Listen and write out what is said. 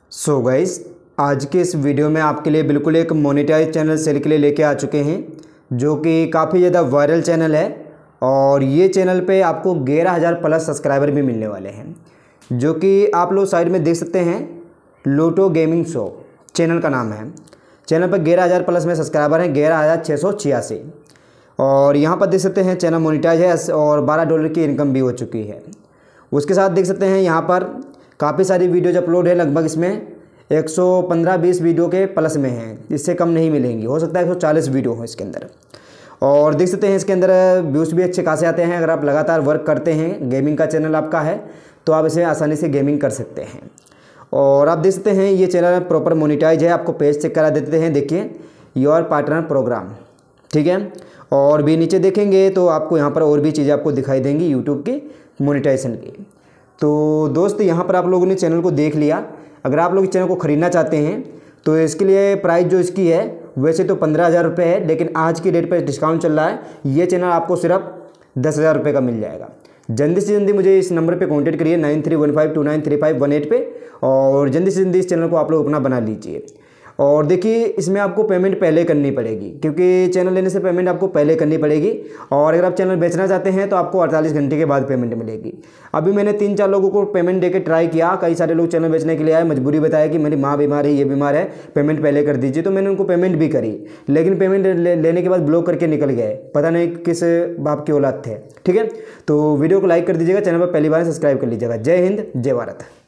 So guys, आज के इस वीडियो में आपके लिए बिल्कुल एक मोनेटाइज चैनल सेल के लिए लेके आ चुके हैं, जो कि काफ़ी ज़्यादा वायरल चैनल है। और ये चैनल पे आपको 11,000 प्लस सब्सक्राइबर भी मिलने वाले हैं, जो कि आप लोग साइड में देख सकते हैं। लूटो गेमिंग शो चैनल का नाम है। चैनल पर 11,000 प्लस में सब्सक्राइबर हैं, 11,686। और यहाँ पर देख सकते हैं चैनल मोनेटाइज है और $12 की इनकम भी हो चुकी है। उसके साथ देख सकते हैं यहाँ पर काफ़ी सारी वीडियोज अपलोड है। लगभग इसमें 115-20 वीडियो के प्लस में हैं, इससे कम नहीं मिलेंगी। हो सकता है 140 वीडियो हो इसके अंदर। और देख सकते हैं इसके अंदर व्यूज़ भी अच्छे खासे आते हैं। अगर आप लगातार वर्क करते हैं, गेमिंग का चैनल आपका है, तो आप इसे आसानी से गेमिंग कर सकते हैं। और आप देख सकते हैं ये चैनल प्रॉपर मोनेटाइज है। आपको पेज चेक करा देते हैं। देखिए, योर पार्टनर प्रोग्राम, ठीक है। और भी नीचे देखेंगे तो आपको यहाँ पर और भी चीज़ें आपको दिखाई देंगी यूट्यूब की मोनेटाइजेशन की। तो दोस्त, यहाँ पर आप लोगों ने चैनल को देख लिया। अगर आप लोग इस चैनल को ख़रीदना चाहते हैं तो इसके लिए प्राइस जो इसकी है वैसे तो 15,000 रुपये है, लेकिन आज की डेट पर डिस्काउंट चल रहा है। ये चैनल आपको सिर्फ 10,000 रुपये का मिल जाएगा। जल्दी से जल्दी मुझे इस नंबर पे कांटेक्ट करिए 9315293518 पे, और जल्दी से जल्दी इस चैनल को आप लोग अपना बना लीजिए। और देखिए, इसमें आपको पेमेंट पहले करनी पड़ेगी, क्योंकि चैनल लेने से पेमेंट आपको पहले करनी पड़ेगी। और अगर आप चैनल बेचना चाहते हैं तो आपको 48 घंटे के बाद पेमेंट मिलेगी। अभी मैंने 3-4 लोगों को पेमेंट देके ट्राई किया। कई सारे लोग चैनल बेचने के लिए आए, मजबूरी बताया कि मेरी माँ बीमार है, ये बीमार है, पेमेंट पहले कर दीजिए। तो मैंने उनको पेमेंट भी करी, लेकिन पेमेंट लेने के बाद ब्लॉक करके निकल गए। पता नहीं किस बाप की औलाद थे, ठीक है। तो वीडियो को लाइक कर दीजिएगा, चैनल पर पहली बार सब्सक्राइब कर लीजिएगा। जय हिंद, जय भारत।